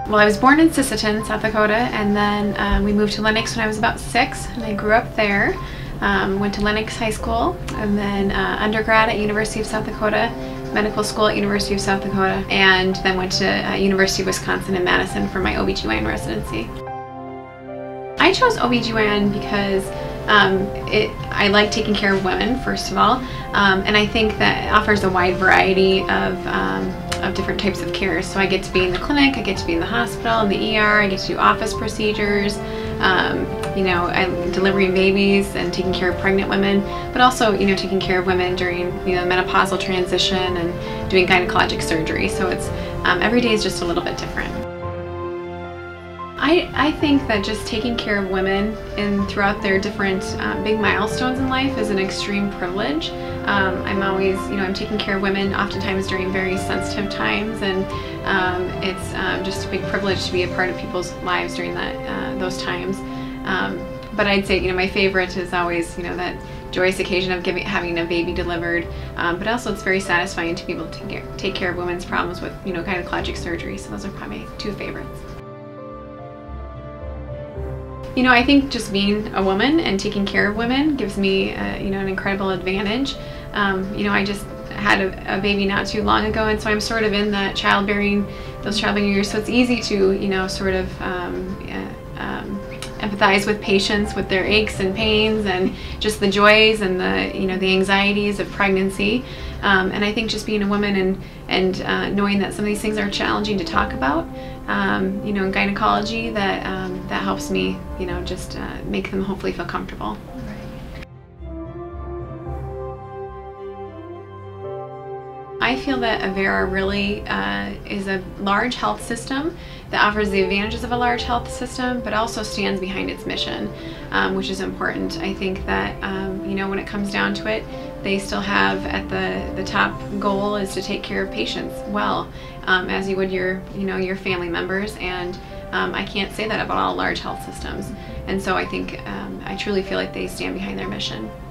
Well, I was born in Sisseton, South Dakota, and then we moved to Lenox when I was about 6, and I grew up there. Went to Lenox High School, and then undergrad at University of South Dakota, medical school at University of South Dakota, and then went to University of Wisconsin in Madison for my OB/GYN residency. I chose OB/GYN because I like taking care of women, first of all, and I think that it offers a wide variety of different types of care. So I get to be in the clinic, I get to be in the hospital, in the ER, I get to do office procedures, you know, I'm delivering babies and taking care of pregnant women, but also, you know, taking care of women during, you know, menopausal transition and doing gynecologic surgery. So it's every day is just a little bit different. I think that just taking care of women throughout their different big milestones in life is an extreme privilege. I'm always, you know, I'm taking care of women oftentimes during very sensitive times, and it's just a big privilege to be a part of people's lives during those times. But I'd say, you know, my favorite is always, you know, that joyous occasion of having a baby delivered, but also it's very satisfying to be able to take care of women's problems with, you know, gynecologic surgery. So those are probably my 2 favorites. You know, I think just being a woman and taking care of women gives me, you know, an incredible advantage. You know, I just had a baby not too long ago, and so I'm sort of in that those childbearing years, so it's easy to, you know, sort of empathize with patients, with their aches and pains and just the joys and the, you know, the anxieties of pregnancy. And I think just being a woman and knowing that some of these things are challenging to talk about, you know, in gynecology, that helps me, you know, just make them hopefully feel comfortable. I feel that Avera really is a large health system that offers the advantages of a large health system, but also stands behind its mission, which is important. I think that, you know, when it comes down to it, they still have at the top goal is to take care of patients well, as you would your family members, and I can't say that about all large health systems. And so I think I truly feel like they stand behind their mission.